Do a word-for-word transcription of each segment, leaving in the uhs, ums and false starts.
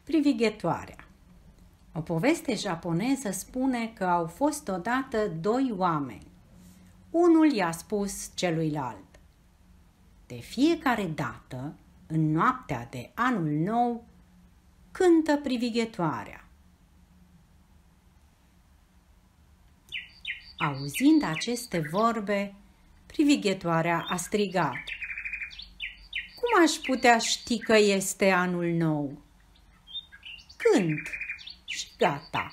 Privighetoarea. O poveste japoneză spune că au fost odată doi oameni. Unul i-a spus celuilalt: de fiecare dată, în noaptea de anul nou, cântă privighetoarea. Auzind aceste vorbe, privighetoarea a strigat: cum aș putea ști că este anul nou? Cânt și gata.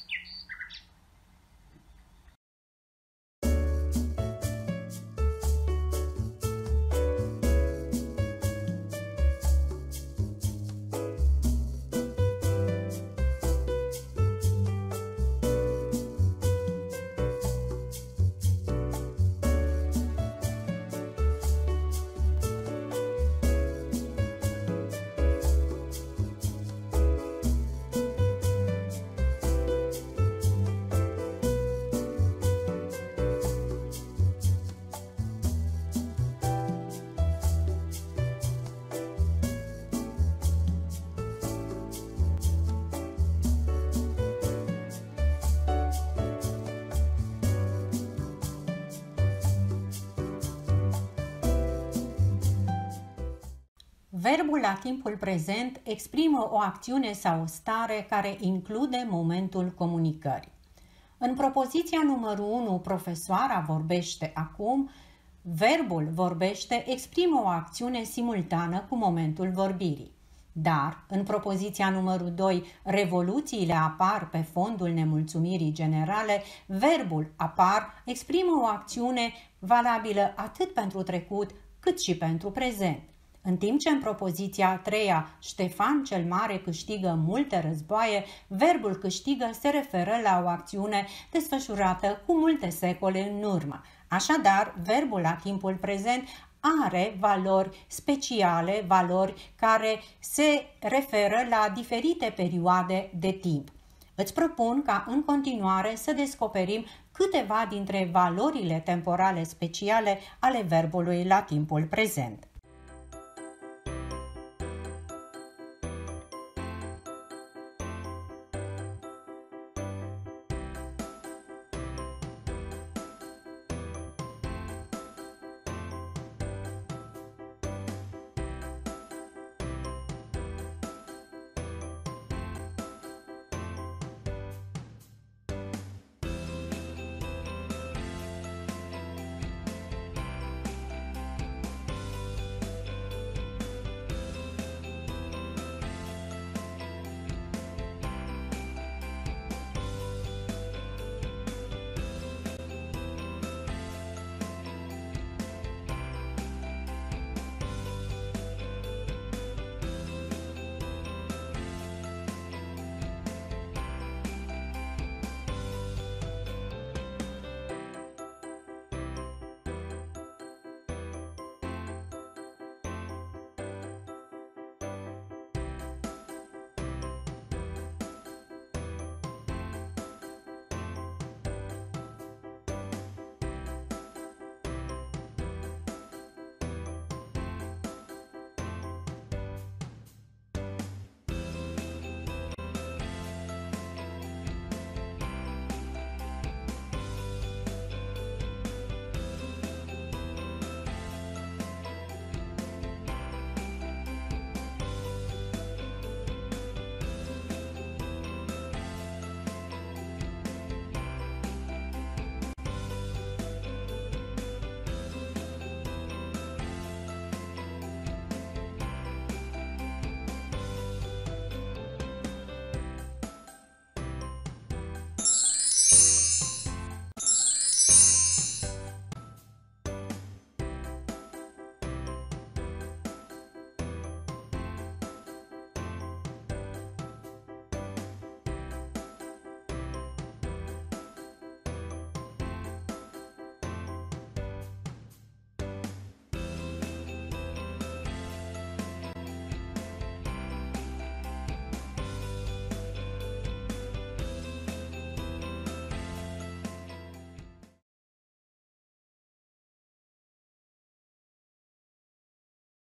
Verbul la timpul prezent exprimă o acțiune sau o stare care include momentul comunicării. În propoziția numărul unu, profesoara vorbește acum, verbul vorbește exprimă o acțiune simultană cu momentul vorbirii. Dar, în propoziția numărul doi, revoluțiile apar pe fondul nemulțumirii generale, verbul apar exprimă o acțiune valabilă atât pentru trecut cât și pentru prezent. În timp ce în propoziția a treia, Ștefan cel Mare câștigă multe războaie, verbul câștigă se referă la o acțiune desfășurată cu multe secole în urmă. Așadar, verbul la timpul prezent are valori speciale, valori care se referă la diferite perioade de timp. Îți propun ca în continuare să descoperim câteva dintre valorile temporale speciale ale verbului la timpul prezent.